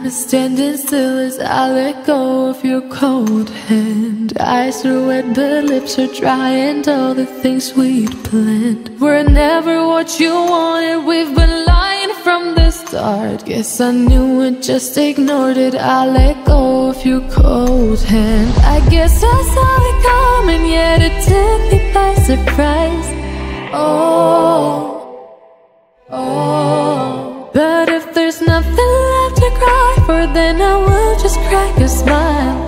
standing still as I let go of your cold hand. Eyes are wet but lips are dry, and all the things we'd planned were never what you wanted. We've been lying from the start. Guess I knew it, just ignored it. I let go of your cold hand. I guess I saw it coming, yet it took me by surprise. But if there's nothing left to cry for, then I will just crack a smile.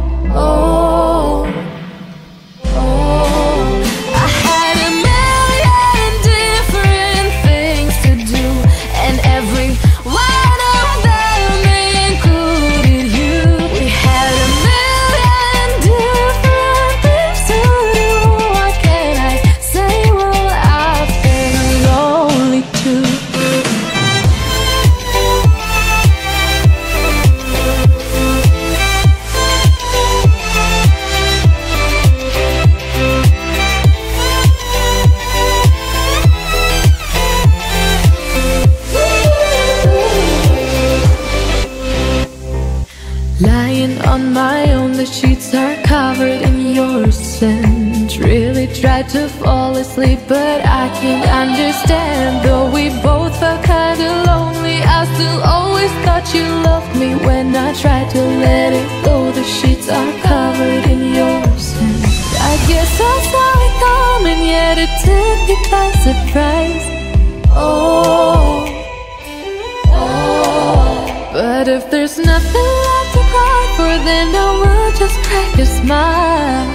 I had a million different things to do, and every one of them included you. We had a million different things to do. What can I say? Well, I've been lonely too. Lying on my own, the sheets are covered in your scent. Really tried to fall asleep, but I can't understand. Though we both felt kinda lonely, I still always thought you loved me. When I tried to let it go, the sheets are covered in your scent. I guess I saw it coming, yet it took me by surprise. But if there's nothing left to cry for, then I will just crack a smile.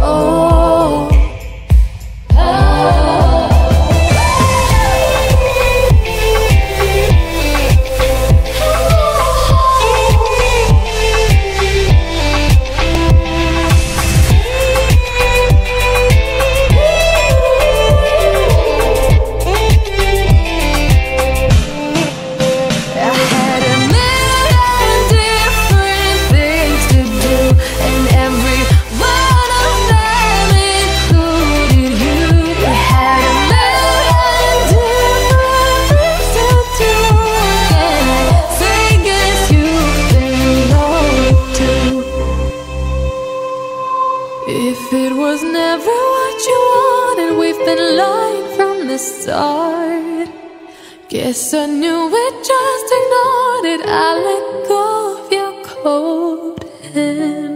If it was never what you wanted, we've been lying from the start. Guess I knew it, just ignored it. I let go of your cold hand.